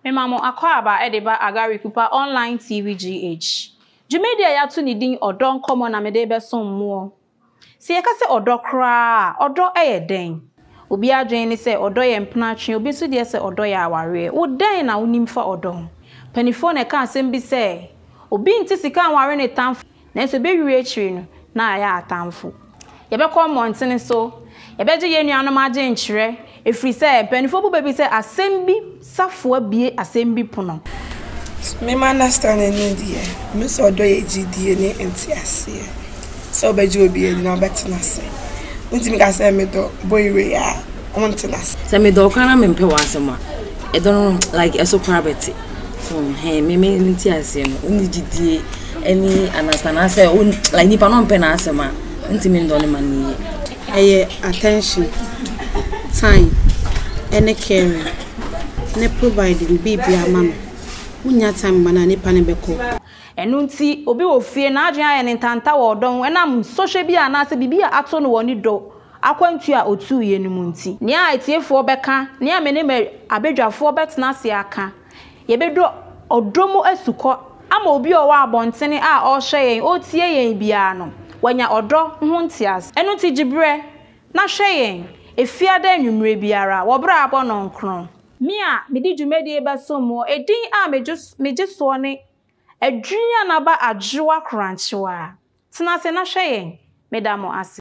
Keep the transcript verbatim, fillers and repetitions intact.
Me mamo akwaba edeba agari kupa online T V G H. Jumedia ya tu ni din odo nkomo na mede be som mo. Se ye ka se odo kra, odo eye den. Obi adwen ni se odo ye mpna twen, obi so de se odo ya aware. Wo den na wonim fa odo. Panifo na ka asem bi se obi nti sika aware ne tamfo. Na so be wi akiri no na ya atamfo. Ye be ko montene so, ye be je ye nuanom age nkyere. Efri se panifo bu bebi se asem bi safo abie asem bi pono. Me ma understand any dia. Me so odo ye gidie ne entiase. So be jo bi na betina se. Unti mi ka se me do boy we ya. Ontina se. Se me do kana me mpe wasema. E don like eso private. So hey me me entiase no. Uni gidie any understand say like nipa no mpe na asema. Unti me ndo ne mani. Eye attention, time, and caring. Ne providing baby mama. Unya time mana nipa ne beko. Enu nti obi wo fie na adwen aye ne ntanta wo don enam social bi ana se bibia ato no woni do akwantu a otu ye num nti ne a etiefo beka ne a mene me abedwafo betena se aka ye bedo odomo asuko ama obi o wa abontene a o hwe yen o tie yen bia no wanya odo ho ntias enu nti gibre na hwe yen efiada nwumre biara wo bra abo no nkron mi a medi dwumedi e basomo edin a mejus mejeso ne adwunya na ba adwoa kranchewa tena se na hwe yen medamo ase.